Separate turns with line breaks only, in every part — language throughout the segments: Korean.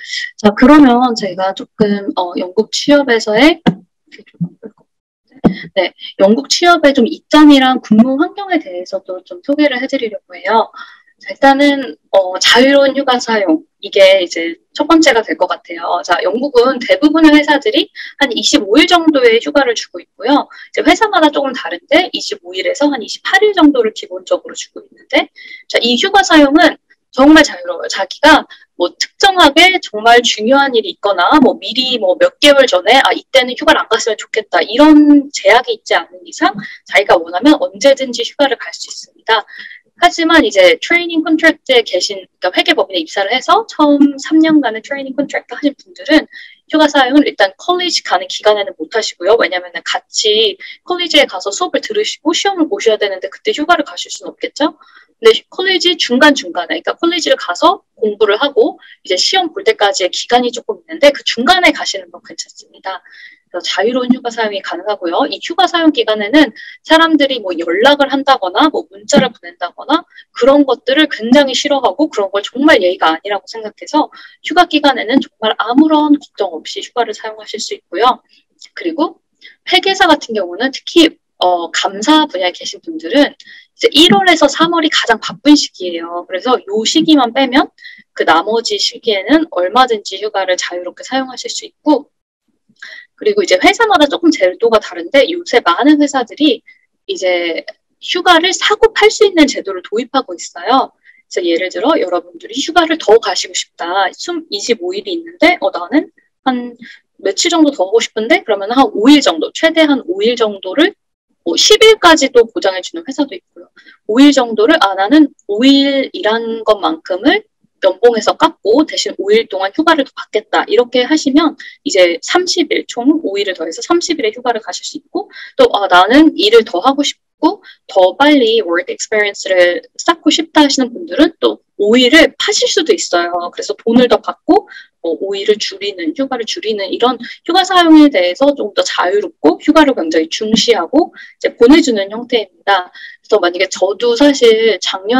자, 그러면 제가 조금, 영국 취업에서의, 네, 영국 취업의 좀 이점이랑 근무 환경에 대해서도 좀 소개를 해드리려고 해요. 자, 일단은, 자유로운 휴가 사용. 이게 이제 첫 번째가 될 것 같아요. 자, 영국은 대부분의 회사들이 한 25일 정도의 휴가를 주고 있고요. 이제 회사마다 조금 다른데 25일에서 한 28일 정도를 기본적으로 주고 있는데, 자, 이 휴가 사용은 정말 자유로워요. 자기가 뭐 특정하게 정말 중요한 일이 있거나 뭐 미리 뭐 몇 개월 전에 이때는 휴가를 안 갔으면 좋겠다 이런 제약이 있지 않은 이상 자기가 원하면 언제든지 휴가를 갈 수 있습니다. 하지만 이제 트레이닝 컨트랙트에 계신 그러니까 회계법인에 입사를 해서 처음 3년간의 트레이닝 컨트랙트 하신 분들은 휴가 사용을 일단 컬리지 가는 기간에는 못 하시고요. 왜냐하면 같이 컬리지에 가서 수업을 들으시고 시험을 보셔야 되는데 그때 휴가를 가실 수는 없겠죠. 근데 컬리지 중간중간에 그러니까 컬리지를 가서 공부를 하고 이제 시험 볼 때까지의 기간이 조금 있는데 그 중간에 가시는 건 괜찮습니다. 그래서 자유로운 휴가 사용이 가능하고요. 이 휴가 사용 기간에는 사람들이 뭐 연락을 한다거나 뭐 문자를 보낸다거나 그런 것들을 굉장히 싫어하고 그런 걸 정말 예의가 아니라고 생각해서 휴가 기간에는 정말 아무런 걱정 없이 휴가를 사용하실 수 있고요. 그리고 회계사 같은 경우는 특히 감사 분야에 계신 분들은 이제 1월에서 3월이 가장 바쁜 시기예요. 그래서 이 시기만 빼면 그 나머지 시기에는 얼마든지 휴가를 자유롭게 사용하실 수 있고 그리고 이제 회사마다 조금 제도가 다른데 요새 많은 회사들이 이제 휴가를 사고 팔 수 있는 제도를 도입하고 있어요. 그래서 예를 들어 여러분들이 휴가를 더 가시고 싶다. 25일이 있는데 나는 한 며칠 정도 더 하고 싶은데 그러면 한 5일 정도, 최대 한 5일 정도를 뭐 10일까지도 보장해주는 회사도 있고요. 5일 정도를 나는 5일 일한 것만큼을 연봉에서 깎고 대신 5일 동안 휴가를 더 받겠다. 이렇게 하시면 이제 30일, 총 5일을 더해서 30일의 휴가를 가실 수 있고 또 나는 일을 더 하고 싶고 더 빨리 work experience를 쌓고 싶다 하시는 분들은 또 5일을 파실 수도 있어요. 그래서 돈을 더 받고 5일을 줄이는, 휴가를 줄이는 이런 휴가 사용에 대해서 좀 더 자유롭고 휴가를 굉장히 중시하고 이제 보내주는 형태입니다. 그래서 만약에 저도 사실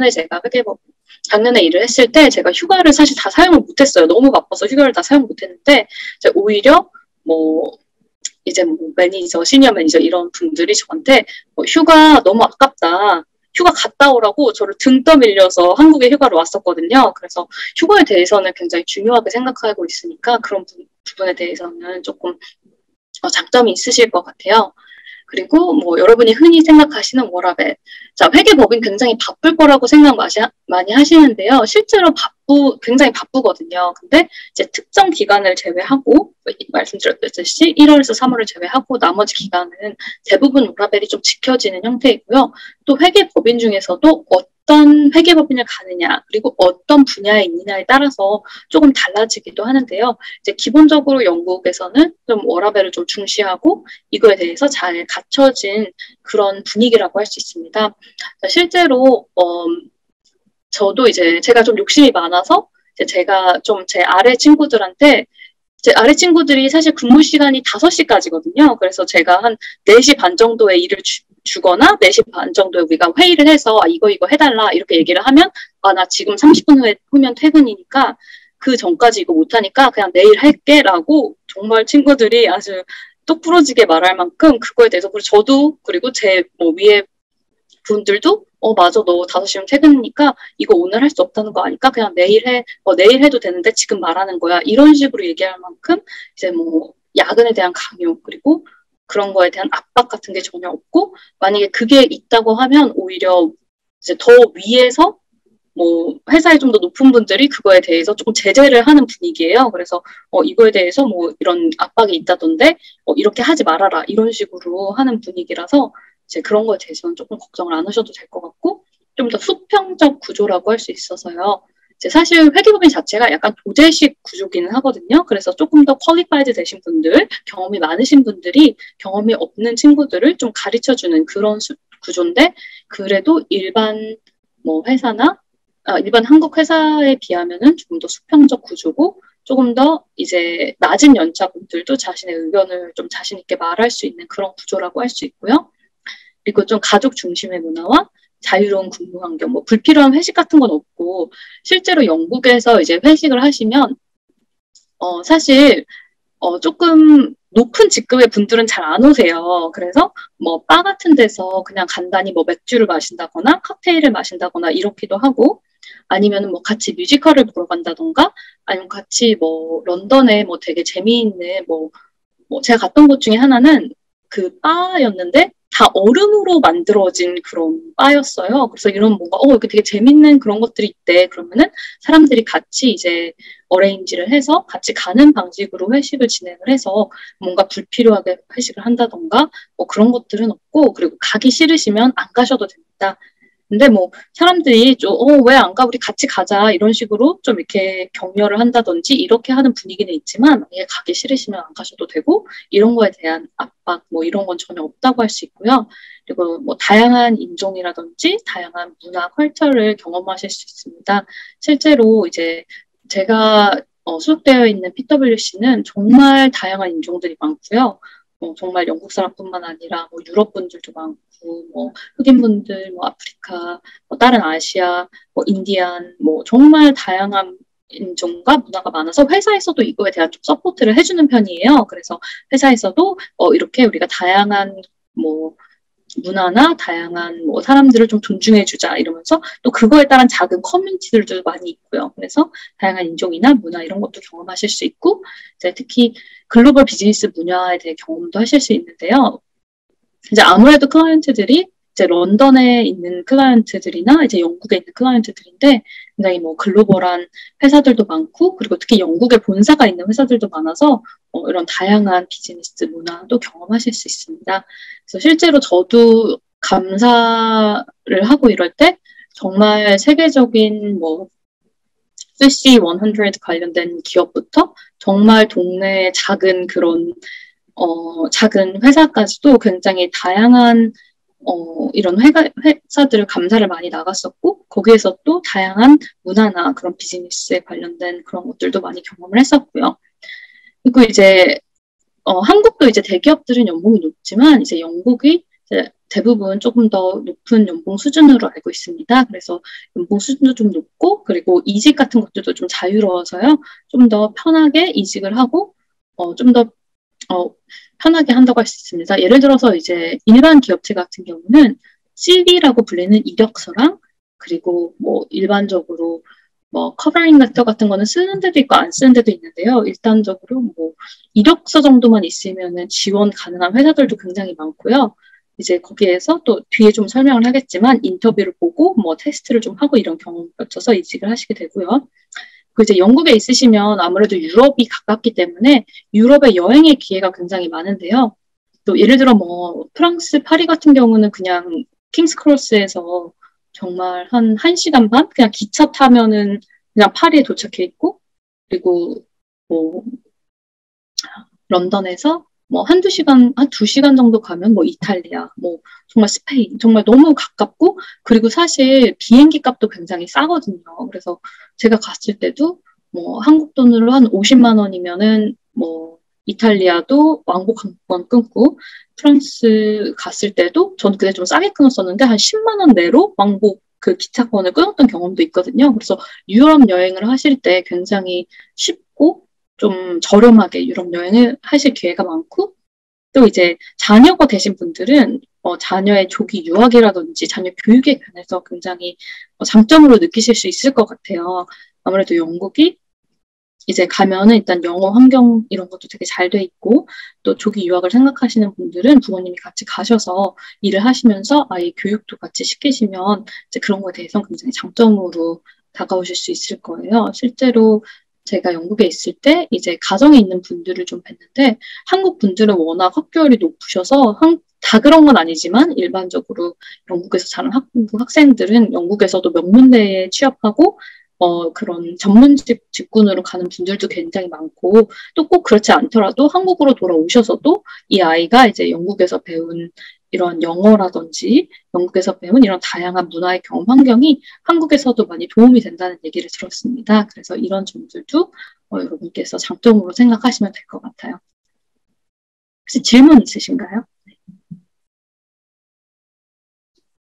작년에 일을 했을 때 제가 휴가를 사실 다 사용을 못했어요. 너무 바빠서 휴가를 다 사용 못했는데 오히려 뭐 이제 뭐 매니저, 시니어 매니저 이런 분들이 저한테 휴가 너무 아깝다. 휴가 갔다 오라고 저를 등 떠밀려서 한국에 휴가를 왔었거든요. 그래서 휴가에 대해서는 굉장히 중요하게 생각하고 있으니까 그런 부분에 대해서는 조금 장점이 있으실 것 같아요. 그리고 뭐 여러분이 흔히 생각하시는 워라밸. 자, 회계법인 굉장히 바쁠 거라고 생각 많이 하시는데요. 실제로 굉장히 바쁘거든요. 근데 이제 특정 기간을 제외하고, 말씀드렸듯이 1월에서 3월을 제외하고 나머지 기간은 대부분 워라밸이 좀 지켜지는 형태이고요. 또 회계법인 중에서도 어떤 회계법인을 가느냐, 그리고 어떤 분야에 있느냐에 따라서 조금 달라지기도 하는데요. 이제 기본적으로 영국에서는 좀 워라밸을 좀 중시하고 이거에 대해서 잘 갖춰진 그런 분위기라고 할 수 있습니다. 실제로 저도 이제 제가 좀 욕심이 많아서 이제 제가 좀 제 아래 친구들이 사실 근무 시간이 5시까지거든요. 그래서 제가 한 4시 반 정도에 일을 주거나 4시 반 정도에 우리가 회의를 해서 이거 해달라 이렇게 얘기를 하면 나 지금 30분 후면 퇴근이니까 그 전까지 이거 못하니까 그냥 내일 할게 라고 정말 친구들이 아주 똑부러지게 말할 만큼 그거에 대해서 그리고 저도 그리고 제 뭐 위에 분들도 맞아 너 5시면 퇴근이니까 이거 오늘 할 수 없다는 거 아니까 그냥 내일 내일 해도 되는데 지금 말하는 거야 이런 식으로 얘기할 만큼 이제 뭐 야근에 대한 강요 그리고 그런 거에 대한 압박 같은 게 전혀 없고 만약에 그게 있다고 하면 오히려 이제 더 위에서 뭐 회사에 좀 더 높은 분들이 그거에 대해서 조금 제재를 하는 분위기예요. 그래서 이거에 대해서 뭐 이런 압박이 있다던데 이렇게 하지 말아라 이런 식으로 하는 분위기라서 이제 그런 거에 대해서는 조금 걱정을 안 하셔도 될 것 같고 좀 더 수평적 구조라고 할 수 있어서요. 이제 사실 회계법인 자체가 약간 도제식 구조기는 하거든요. 그래서 조금 더 퀄리파이드 되신 분들, 경험이 많으신 분들이 경험이 없는 친구들을 좀 가르쳐주는 그런 구조인데 그래도 일반 뭐 회사나 일반 한국 회사에 비하면은 조금 더 수평적 구조고 조금 더 이제 낮은 연차분들도 자신의 의견을 좀 자신 있게 말할 수 있는 그런 구조라고 할 수 있고요. 그리고 좀 가족 중심의 문화와 자유로운 근무 환경, 뭐 불필요한 회식 같은 건 없고 실제로 영국에서 이제 회식을 하시면 사실 조금 높은 직급의 분들은 잘 안 오세요. 그래서 뭐 바 같은 데서 그냥 간단히 뭐 맥주를 마신다거나 칵테일을 마신다거나 이렇기도 하고 아니면은 뭐 같이 뮤지컬을 보러 간다던가 아니면 같이 뭐 런던에 뭐 되게 재미있는 뭐 제가 갔던 곳 중에 하나는 그 바였는데 다 얼음으로 만들어진 그런 바였어요. 그래서 이런 뭔가 이렇게 되게 재밌는 그런 것들이 있대. 그러면은 사람들이 같이 이제 어레인지를 해서 같이 가는 방식으로 회식을 진행을 해서 뭔가 불필요하게 회식을 한다던가 뭐 그런 것들은 없고 그리고 가기 싫으시면 안 가셔도 됩니다. 근데 뭐 사람들이 좀, 왜 안 가? 우리 같이 가자. 이런 식으로 좀 이렇게 격려를 한다든지 이렇게 하는 분위기는 있지만 만약에 가기 싫으시면 안 가셔도 되고 이런 거에 대한 압박 뭐 이런 건 전혀 없다고 할 수 있고요. 그리고 뭐 다양한 인종이라든지 다양한 문화, 컬처를 경험하실 수 있습니다. 실제로 이제 제가 소속되어 있는 PWC는 정말 다양한 인종들이 많고요. 정말 영국 사람뿐만 아니라 뭐 유럽 분들도 많고 뭐 흑인분들, 뭐 아프리카, 뭐 다른 아시아, 뭐 인디안, 뭐 정말 다양한 인종과 문화가 많아서 회사에서도 이거에 대한 좀 서포트를 해주는 편이에요. 그래서 회사에서도 이렇게 우리가 다양한 뭐 문화나 다양한 뭐 사람들을 좀 존중해주자 이러면서 또 그거에 따른 작은 커뮤니티들도 많이 있고요. 그래서 다양한 인종이나 문화 이런 것도 경험하실 수 있고 이제 특히 글로벌 비즈니스 분야에 대해 경험도 하실 수 있는데요. 이제 아무래도 클라이언트들이 이제 런던에 있는 클라이언트들이나 이제 영국에 있는 클라이언트들인데 굉장히 뭐 글로벌한 회사들도 많고 그리고 특히 영국에 본사가 있는 회사들도 많아서 이런 다양한 비즈니스 문화도 경험하실 수 있습니다. 그래서 실제로 저도 감사를 하고 이럴 때 정말 세계적인 뭐 FTSE 100 관련된 기업부터 정말 동네 작은 그런 작은 회사까지도 굉장히 다양한 이런 회사들을 감사를 많이 나갔었고 거기에서 또 다양한 문화나 그런 비즈니스에 관련된 그런 것들도 많이 경험을 했었고요. 그리고 이제 한국도 이제 대기업들은 연봉이 높지만 이제 영국이 이제 대부분 조금 더 높은 연봉 수준으로 알고 있습니다. 그래서 연봉 수준도 좀 높고 그리고 이직 같은 것들도 좀 자유로워서요. 좀 더 편하게 이직을 하고 좀더 편하게 한다고 할 수 있습니다. 예를 들어서 이제 일반 기업체 같은 경우는 CV라고 불리는 이력서랑 그리고 뭐 일반적으로 뭐 커버링 레터 같은 거는 쓰는 데도 있고 안 쓰는 데도 있는데요. 일단적으로 뭐 이력서 정도만 있으면은 지원 가능한 회사들도 굉장히 많고요. 이제 거기에서 또 뒤에 좀 설명을 하겠지만 인터뷰를 보고 뭐 테스트를 좀 하고 이런 경험을 거쳐서 이직을 하시게 되고요. 그 이제 영국에 있으시면 아무래도 유럽이 가깝기 때문에 유럽의 여행의 기회가 굉장히 많은데요. 또 예를 들어 뭐 프랑스 파리 같은 경우는 그냥 킹스 크로스에서 정말 한 1시간 반? 그냥 기차 타면은 그냥 파리에 도착해 있고 그리고 뭐 런던에서 뭐 한두 시간, 한 2시간 정도 가면 뭐 이탈리아, 뭐 정말 스페인, 정말 너무 가깝고, 그리고 사실 비행기 값도 굉장히 싸거든요. 그래서 제가 갔을 때도 뭐 한국 돈으로 한 50만 원이면은 뭐 이탈리아도 왕복 항공권 끊고, 프랑스 갔을 때도 전 그때 좀 싸게 끊었었는데 한 10만 원 내로 왕복 그 기차권을 끊었던 경험도 있거든요. 그래서 유럽 여행을 하실 때 굉장히 쉽고 좀 저렴하게 유럽 여행을 하실 기회가 많고 또 이제 자녀가 되신 분들은 자녀의 조기 유학이라든지 자녀 교육에 관해서 굉장히 장점으로 느끼실 수 있을 것 같아요. 아무래도 영국이 이제 가면은 일단 영어 환경 이런 것도 되게 잘 돼 있고 또 조기 유학을 생각하시는 분들은 부모님이 같이 가셔서 일을 하시면서 아이 교육도 같이 시키시면 이제 그런 거에 대해서 굉장히 장점으로 다가오실 수 있을 거예요. 실제로 제가 영국에 있을 때 이제 가정에 있는 분들을 좀 뵀는데 한국 분들은 워낙 학교열이 높으셔서 다 그런 건 아니지만 일반적으로 영국에서 자란 한국 학생들은 영국에서도 명문대에 취업하고 그런 전문직 직군으로 가는 분들도 굉장히 많고, 또 꼭 그렇지 않더라도 한국으로 돌아오셔서도 이 아이가 이제 영국에서 배운 이런 영어라든지 영국에서 배운 이런 다양한 문화의 경험 환경이 한국에서도 많이 도움이 된다는 얘기를 들었습니다. 그래서 이런 점들도 여러분께서 장점으로 생각하시면 될 것 같아요. 혹시 질문 있으신가요?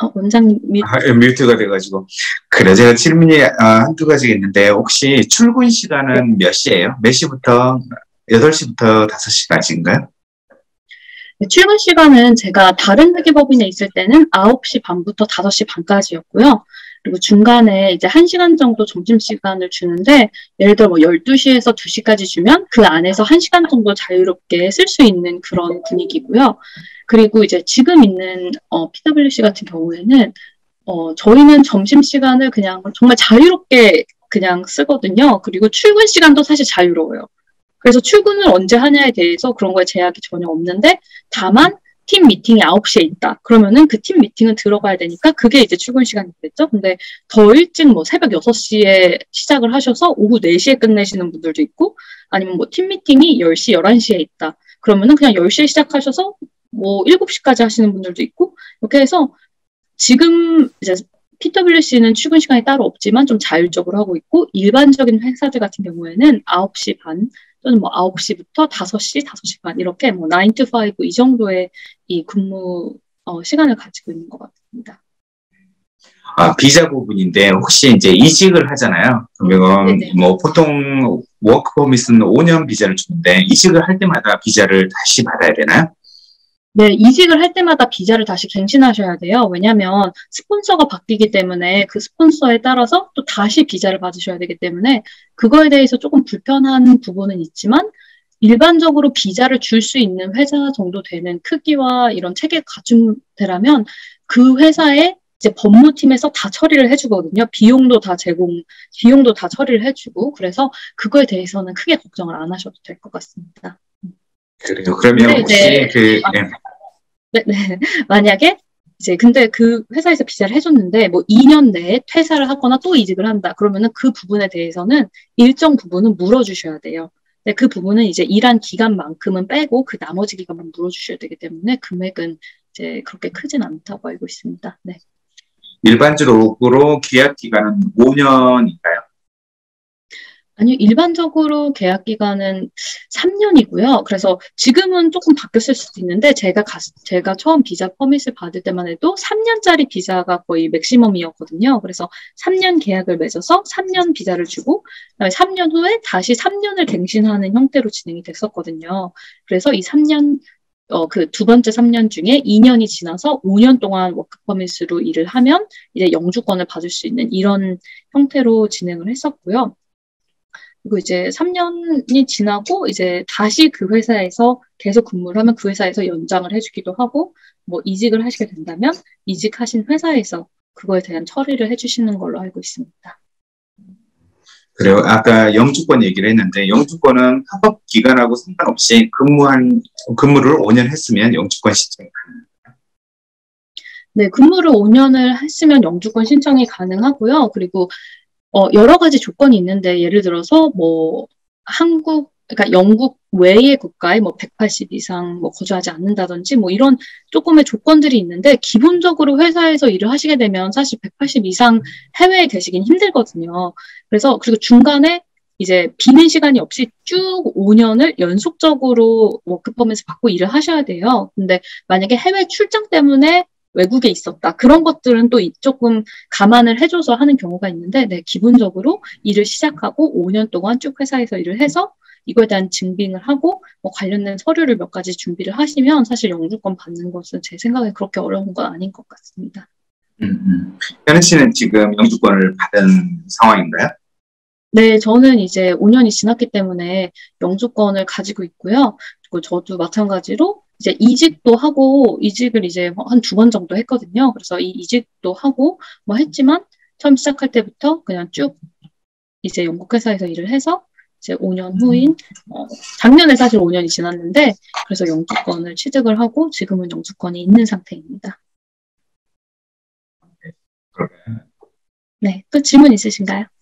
원장님 뮤트.
뮤트가 돼가지고. 그래, 제가 질문이 한두 가지가 있는데, 혹시 출근 시간은 몇 시예요? 몇 시부터, 8시부터 5시까지인가요?
네, 출근 시간은 제가 다른 회계법인에 있을 때는 9시 반부터 5시 반까지였고요. 그리고 중간에 이제 1시간 정도 점심시간을 주는데, 예를 들어 뭐 12시에서 2시까지 주면 그 안에서 1시간 정도 자유롭게 쓸 수 있는 그런 분위기고요. 그리고 이제 지금 있는 PwC 같은 경우에는 저희는 점심시간을 그냥 정말 자유롭게 그냥 쓰거든요. 그리고 출근 시간도 사실 자유로워요. 그래서 출근을 언제 하냐에 대해서 그런 거에 제약이 전혀 없는데, 다만 팀 미팅이 9시에 있다. 그러면은 그 팀 미팅은 들어가야 되니까 그게 이제 출근 시간이겠죠. 근데 더 일찍 뭐 새벽 6시에 시작을 하셔서 오후 4시에 끝내시는 분들도 있고, 아니면 뭐 팀 미팅이 10시, 11시에 있다. 그러면은 그냥 10시에 시작하셔서 뭐 7시까지 하시는 분들도 있고, 이렇게 해서 지금 이제 PwC는 출근 시간이 따로 없지만 좀 자율적으로 하고 있고, 일반적인 회사들 같은 경우에는 9시 반 또는 뭐 9시부터 5시, 5시 반 이렇게 뭐 9 to 5 이 정도의 이 근무 시간을 가지고 있는 것 같습니다.
비자 부분인데, 혹시 이제 이직을 하잖아요. 그러면 뭐 보통 워크 퍼밋은 5년 비자를 주는데, 이직을 할 때마다 비자를 다시 받아야 되나요?
네, 이직을 할 때마다 비자를 다시 갱신하셔야 돼요. 왜냐하면 스폰서가 바뀌기 때문에 그 스폰서에 따라서 또 다시 비자를 받으셔야 되기 때문에 그거에 대해서 조금 불편한 부분은 있지만, 일반적으로 비자를 줄 수 있는 회사 정도 되는 크기와 이런 체계가 갖춘 데라면 그 회사의 이제 법무팀에서 다 처리를 해주거든요. 비용도 다 처리를 해주고, 그래서 그거에 대해서는 크게 걱정을 안 하셔도 될 것 같습니다.
그래요. 그러면 혹시
네. 만약에 이제 근데 그 회사에서 비자를 해줬는데 뭐 2년 내에 퇴사를 하거나 또 이직을 한다. 그러면은 그 부분에 대해서는 일정 부분은 물어주셔야 돼요. 근데 그 부분은 이제 일한 기간만큼은 빼고 그 나머지 기간만 물어주셔야 되기 때문에 금액은 이제 그렇게 크진 않다고 알고 있습니다. 네.
일반적으로 계약 기간은 5년인가요?
아니요, 일반적으로 계약 기간은 3년이고요. 그래서 지금은 조금 바뀌었을 수도 있는데, 제가 처음 비자 퍼밋을 받을 때만 해도 3년짜리 비자가 거의 맥시멈이었거든요. 그래서 3년 계약을 맺어서 3년 비자를 주고, 그다음에 3년 후에 다시 3년을 갱신하는 형태로 진행이 됐었거든요. 그래서 이 3년, 그 두 번째 3년 중에 2년이 지나서 5년 동안 워크 퍼밋으로 일을 하면 이제 영주권을 받을 수 있는 이런 형태로 진행을 했었고요. 그리고 이제 3년이 지나고 이제 다시 그 회사에서 계속 근무를 하면 그 회사에서 연장을 해주기도 하고, 뭐 이직을 하시게 된다면 이직하신 회사에서 그거에 대한 처리를 해주시는 걸로 알고 있습니다.
그래요. 아까 영주권 얘기를 했는데, 영주권은 합법 기간하고 상관없이 근무를 5년 했으면 영주권 신청이 가능합니다.
네, 근무를 5년을 했으면 영주권 신청이 가능하고요. 그리고 여러 가지 조건이 있는데, 예를 들어서 뭐 그러니까 영국 외의 국가에 뭐 180 이상 뭐 거주하지 않는다든지 뭐 이런 조금의 조건들이 있는데, 기본적으로 회사에서 일을 하시게 되면 사실 180 이상 해외에 계시긴 힘들거든요. 그리고 중간에 이제 비는 시간이 없이 쭉 5년을 연속적으로 워크 퍼밋을 받고 일을 하셔야 돼요. 근데 만약에 해외 출장 때문에 외국에 있었다. 그런 것들은 또 조금 감안을 해줘서 하는 경우가 있는데, 네, 기본적으로 일을 시작하고 5년 동안 쭉 회사에서 일을 해서 이거에 대한 증빙을 하고 뭐 관련된 서류를 몇 가지 준비를 하시면 사실 영주권 받는 것은 제 생각에 그렇게 어려운 건 아닌 것 같습니다.
현은 씨는 지금 영주권을 받은 상황인가요?
네, 저는 이제 5년이 지났기 때문에 영주권을 가지고 있고요. 그리고 저도 마찬가지로 이제 이직을 이제 한 2번 정도 했거든요. 그래서 이 이직도 하고 뭐 했지만 처음 시작할 때부터 그냥 쭉 이제 영국 회사에서 일을 해서 이제 5년 후인 작년에 사실 5년이 지났는데, 그래서 영주권을 취득을 하고 지금은 영주권이 있는 상태입니다. 네, 또 질문 있으신가요?